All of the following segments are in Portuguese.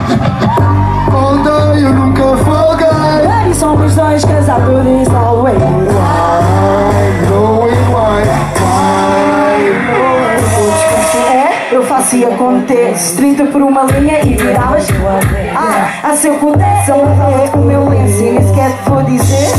Ontem eu nunca folguei. E somos dois casados always. Eu faço e acontece 30 por uma linha e viravas. Se eu pudesse, eu levava com o meu lenço e nem sequer te vou dizer.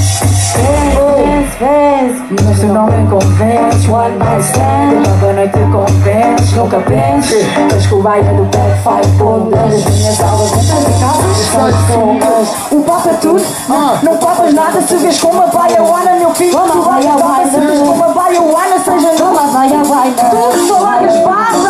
Mas tu não me convences. One night stand, toda noite convences. Nunca penses, mas que o baile do Black Five Pondas. As minhas aulas entram em casa. O papo é tudo, não papas nada. Se vês com uma baiawana, meu filho, tu vais a baila. Se vês com uma baiawana, seja numa baila. Tu só largas barra.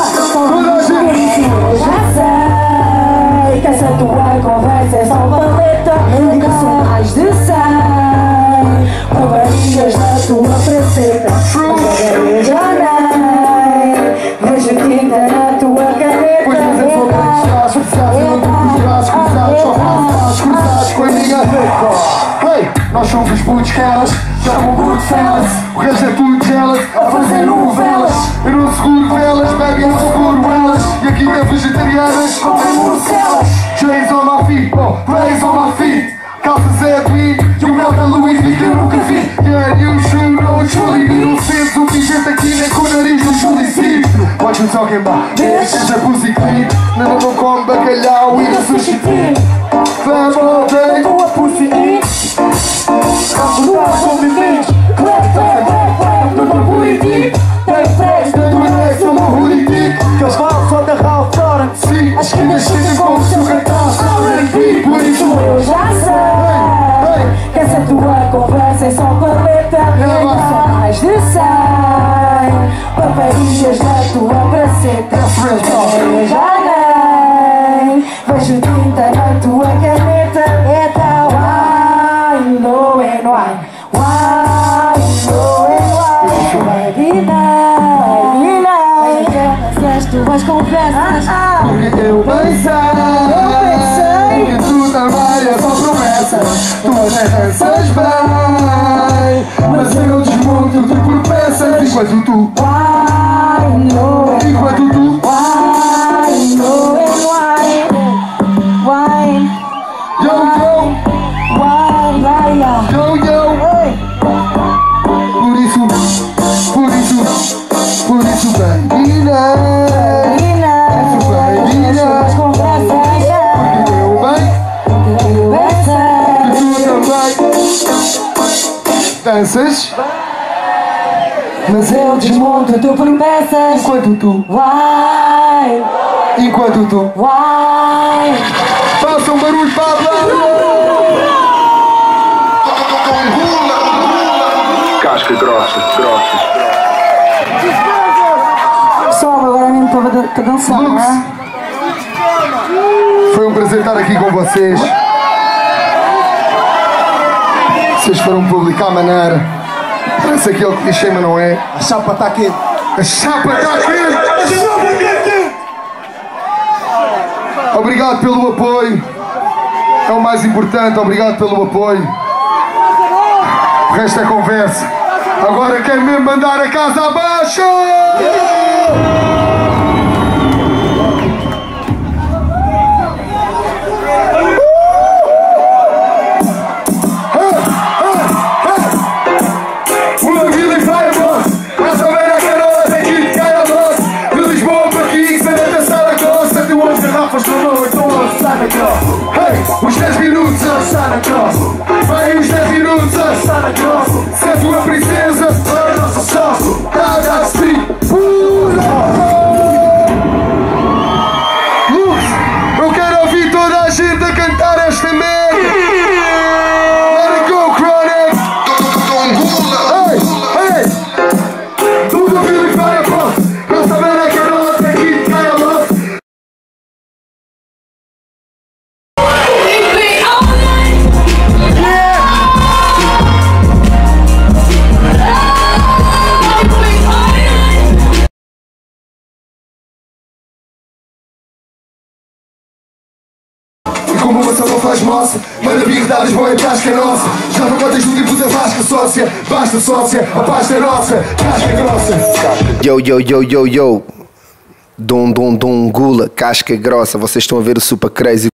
Já sei que essa tua conversa é só paleta. E que são mais de 100 avarias na tua praceta. Eu já nem vejo tinta na tua caneta. Pois mas é só bem estás, precisados, eu não tenho os braços cruzados. Só faço cruzados com a minha reta. Ei, nós somos putos que elas chamam Goodfellas. O resto é tudo jealous, a fazer novelas. Eu não seguro velas, baby, eu seguro elas. E aqui é vegetarianas, comem morcelas. Chains on my feet, plays on my feet. Calças é tweed, e o mel da Louis V que eu nunca vi. Yeah, you should know it's really inocente. O pingente aqui nem com o nariz do Julie. What you talking about? Bitch, is a pussy clean. Não come bacalhau e a sushi team. Fam all day, tua pussy eat. Não sobre mim. Clap, clap, clap, clap, no meu político. Tem flex, tanto é sou meu político. Que eles falam só da Ralph Lauren. Sim, as que nascem com o seu cartão. R&B, por isso eu já sei que essa tua conversa é só paleta. E só mais de 100 paparias na tua praceta. Eu já nem vejo tinta na tua caneta. É tal wine, no and wine. Wine, no and wine. Baby night, as tuas conversas. Porque eu pensei que tu também é só promessas. Tu até danças bem, mas eu desmonto-te por peças. Enquanto tu por isso baby night. Danças, mas eu desmonto-te por peças. Enquanto tu vai, façam barulho para a casca grossa. Pessoal, agora mesmo para dançar, não é? Foi um prazer estar aqui com vocês. Vocês foram publicar a maneira. Parece aquele clichê, mas não é. A chapa está quente. A chapa está quente! Obrigado pelo apoio. É o mais importante, obrigado pelo apoio. O resto é conversa. Agora quer mesmo mandar a casa abaixo! Os 10 minutos a Santa Claus. Vai os 10 minutos a Santa Claus. Se a tua princesa for a nossa sócio, dá street. Lux, eu quero ouvir toda a gente a cantar esta merda. Let it go, Chronic. Hey, tudo Billy Firefox. Pra saber a que a nossa equipe cai a luz. Como uma só não faz moça, manda birredadas, boa em casca nossa. Já não contas no tipo da vasca sócia. Basta sócia, a pasta é nossa, casca grossa. Yo. Dum, gula, casca grossa. Vocês estão a ver o Super Crazy.